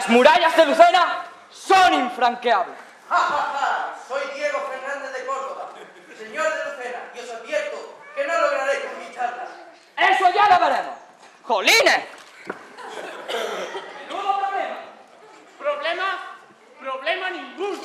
murallas de Lucena son infranqueables. ¡Ja, ja, ja! Soy Diego Fernández de Córdoba, señor de Lucena, y os advierto que no lograré conquistarlas. ¡Eso ya lo veremos! ¡Jolines! ¡Menudo problema! Problema ninguno.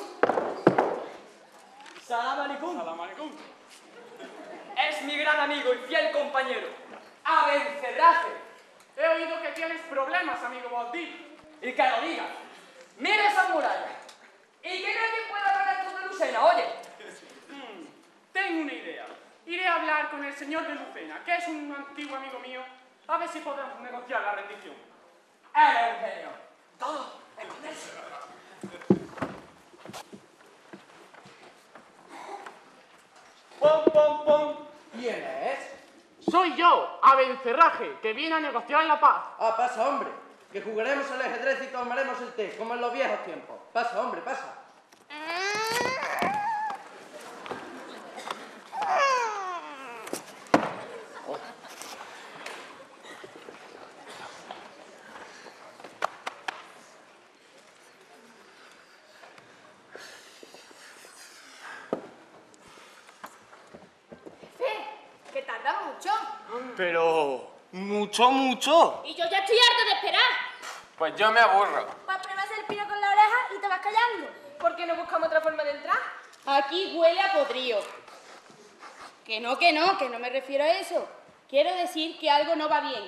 Salam alaikum. Salam alaikum. Es mi gran amigo y fiel compañero, Abencerraje. He oído que tienes problemas, amigo Boabdil. Y que lo digas. Mira esas murallas. Y que nadie pueda hablar esto de Lucena, oye. Tengo una idea. Iré a hablar con el señor de Lucena, que es un antiguo amigo mío, a ver si podemos negociar la rendición. Eres un genio. Todo, esconderse. ¡Pom, pom, pom! ¿Quién es? Soy yo, Abencerraje, que viene a negociar la paz. Ah, pasa, hombre, que jugaremos al ajedrez y tomaremos el té, como en los viejos tiempos. Pasa, hombre, pasa. Que tarda mucho. Pero... mucho. Y yo ya estoy harto de esperar. Pues yo me aburro. Pues pruebas el pino con la oreja y te vas callando. ¿Por qué no buscamos otra forma de entrar? Aquí huele a podrío. Que no me refiero a eso. Quiero decir que algo no va bien.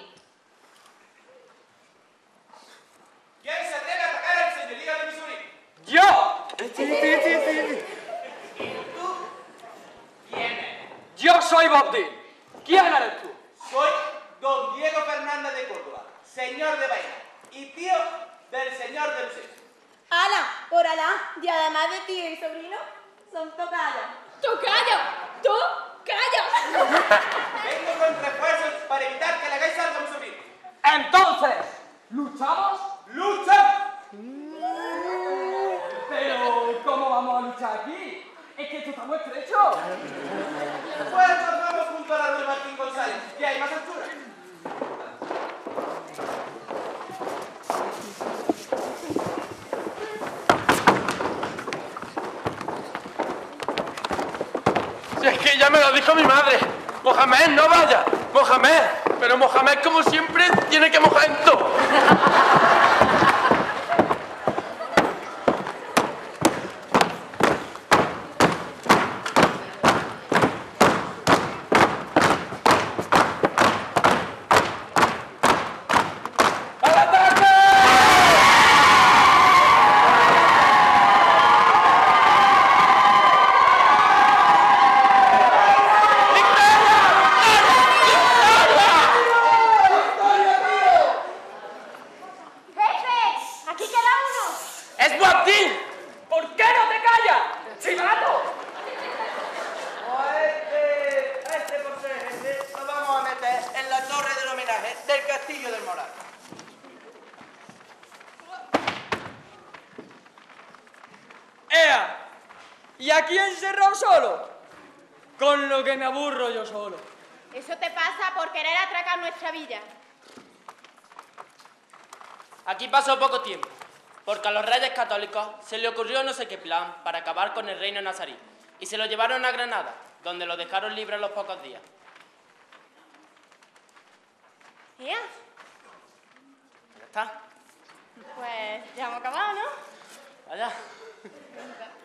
¿Quién se atreve a atacar al señorío de Missouri? ¡Yo! ¿Quién es? Yo soy Boabdil. ¿Quién eres tú? Soy don Diego Fernández de Córdoba, señor de Baena y tío del señor de Lucena. ¡Hala! Por Alá, y además de tío y sobrino, son tocayas. ¡Tocayas! ¡Tú! ¡Callas! Vengo con refuerzos para evitar que le hagáis algo a mi sobrino. Entonces, ¿luchamos? ¡Lucha! Pero, ¿cómo vamos a luchar aquí? Es que esto está muy estrecho. Pues nos vamos junto a la Ruiz Martín González, que hay más altura. Si es que ya me lo dijo mi madre. Mohamed, no vaya. Mohamed. Pero Mohamed, como siempre, tiene que mojar en todo. ¿Y aquí encerrado solo? Con lo que me aburro yo solo. Eso te pasa por querer atracar nuestra villa. Aquí pasó poco tiempo, porque a los reyes católicos se le ocurrió no sé qué plan para acabar con el reino nazarí, y se lo llevaron a Granada, donde lo dejaron libre a los pocos días. ¿Ya? Ya está. Pues ya hemos acabado, ¿no? Vaya.